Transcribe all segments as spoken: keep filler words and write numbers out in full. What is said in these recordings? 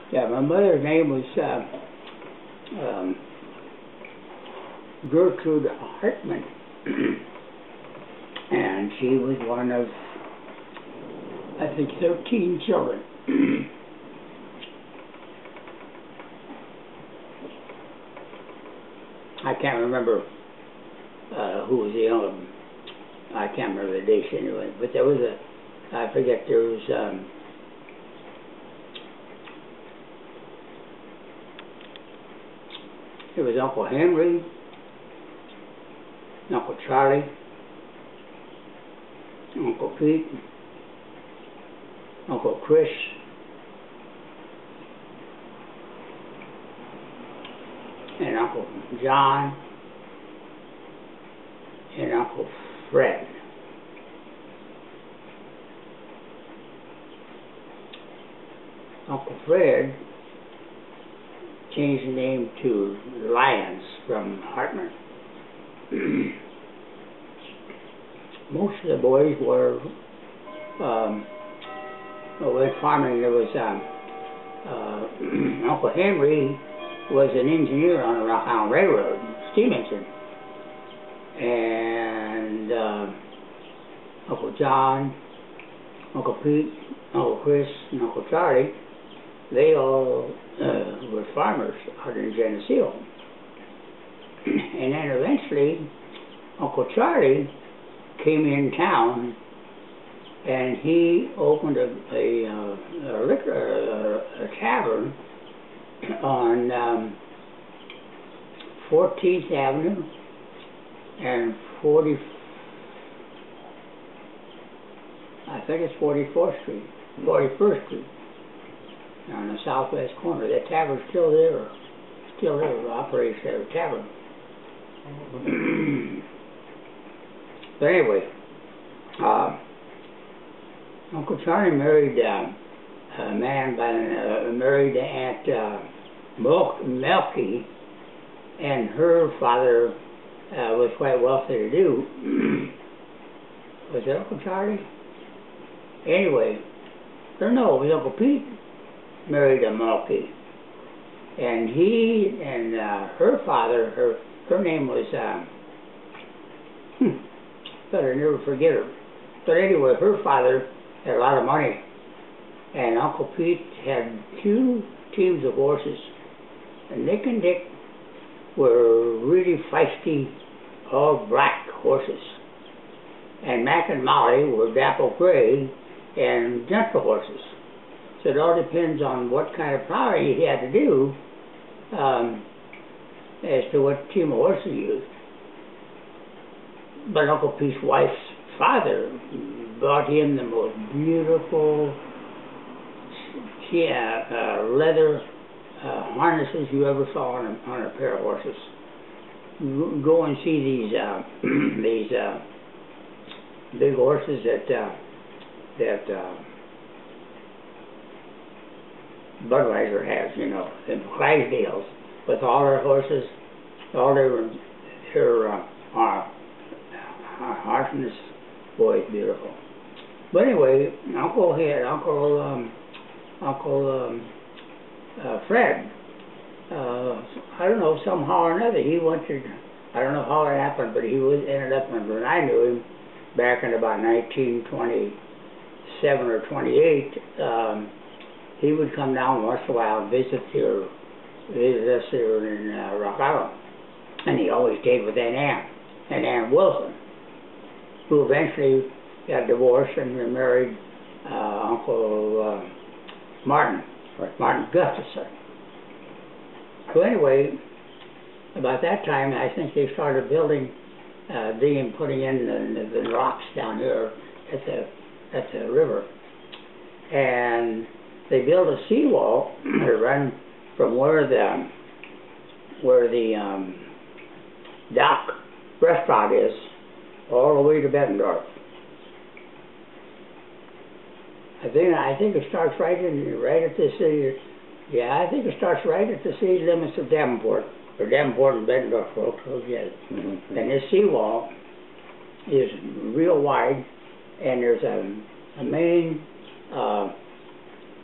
Yeah, my mother's name was uh, um, Gertrude Hartman, and she was one of, I think, thirteen children. I can't remember uh, who was the younger. I can't remember the dates anyway. But there was a, I forget. There was um, there was Uncle Henry, Uncle Charlie, Uncle Pete, Uncle Chris, and Uncle John, and Uncle Fred. Uncle Fred changed the name to Lyons from Hartman. Most of the boys were um, went farming. There was um, uh, Uncle Henry was an engineer on the Rock Island Railroad, steam engine, and uh, Uncle John, Uncle Pete, Uncle Chris, and Uncle Charlie, they all uh, were farmers out in Geneseo. And then eventually, Uncle Charlie came in town, and he opened a, a, a liquor, a, a tavern on um, fourteenth Avenue and forty, I think it's forty-fourth Street, forty-first Street, on the southwest corner. That tavern's still there, still there, operates as a tavern. But anyway, uh, Uncle Charlie married uh, a man by uh, married Aunt uh, Melky, and her father uh, was quite wealthy to do. Was it Uncle Charlie? Anyway, or no, it was Uncle Pete married a Melky, and he and uh, her father, her her name was, um, hmm, better never forget her. But anyway, her father had a lot of money, and Uncle Pete had two teams of horses, and Nick and Dick were really feisty, all black horses, and Mac and Molly were dapple gray and gentle horses. So it all depends on what kind of plowing you had to do um, as to what team of horses you used. But Uncle Pete's wife's father brought him the most beautiful yeah, uh, leather uh, harnesses you ever saw on a, on a pair of horses. Go and see these uh, these uh, big horses that uh, that uh, Budweiser has, you know, and Clydesdales, with all their horses, all their their uh, uh, harshness. Boy, it's beautiful. But anyway, Uncle had Uncle um, Uncle um, uh, Fred. Uh, I don't know, somehow or another, he went to, I don't know how it happened, but he was ended up, when I knew him, back in about nineteen twenty-seven or twenty-eight, um, he would come down once in a while and visit here, visit us here in uh, Rock Island. And he always stayed with Aunt Ann, and Ann Wilson, who eventually got divorced and married uh, Uncle uh, Martin, or Martin Gustafson. So anyway, about that time, I think they started building, uh, digging, putting in the, the, the rocks down here at the at the river, and they built a seawall to run from where the where the um, dock restaurant is all the way to Bettendorf. I think I think it starts right in right at the city. Yeah, I think it starts right at the city limits of Davenport, or Davenport and Bettendorf, folks. Yeah. Mm-hmm. And this seawall is real wide, and there's a, a main uh,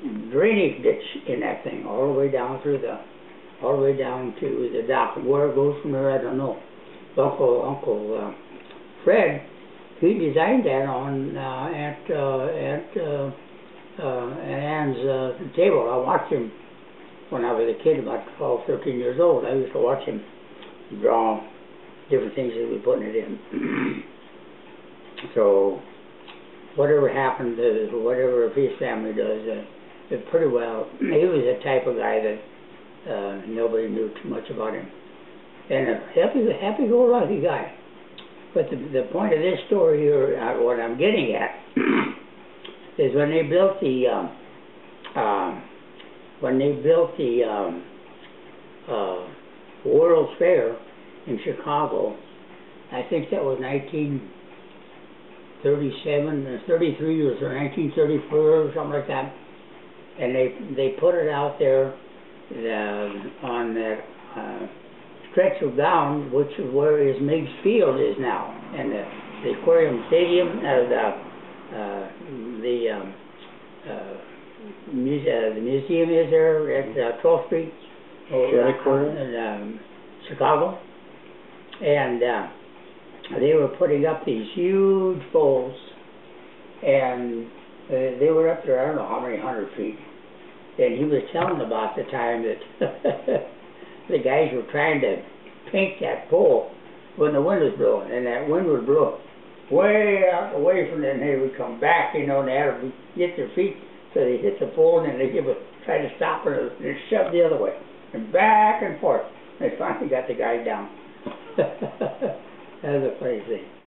drainage ditch in that thing, all the way down through the, all the way down to the dock. Where it goes from there, I don't know. Uncle Uncle uh, Fred, he designed that on uh, at uh, at uh, uh, Ann's uh, table. I watched him when I was a kid, about twelve, thirteen years old. I used to watch him draw different things that he was putting it in. So whatever happened to whatever his family does, uh, it pretty well. He was the type of guy that uh, nobody knew too much about him, and a happy, happy-go-lucky guy. But the the point of this story here, uh, what I'm getting at, is when they built the um, uh, when they built the um, uh, World's Fair in Chicago. I think that was nineteen thirty-seven or thirty-three or nineteen thirty-four or something like that, and they they put it out there uh, on that uh, stretch of ground, which is where his Meigs Field is now, and the, the Aquarium Stadium, uh, the uh, the um, uh, muse uh, the museum is there at uh, twelfth Street, or, in um, Chicago, and uh, they were putting up these huge poles, and uh, they were up there, I don't know how many hundred feet, and he was telling about the time that the guys were trying to paint that pole when the wind was blowing, and that wind would blow way out away from them, and they would come back, you know, and they had to get their feet, so they hit the pole, and then they would try to stop it, and it shoved the other way, and back and forth. They finally got the guy down. That was a funny thing.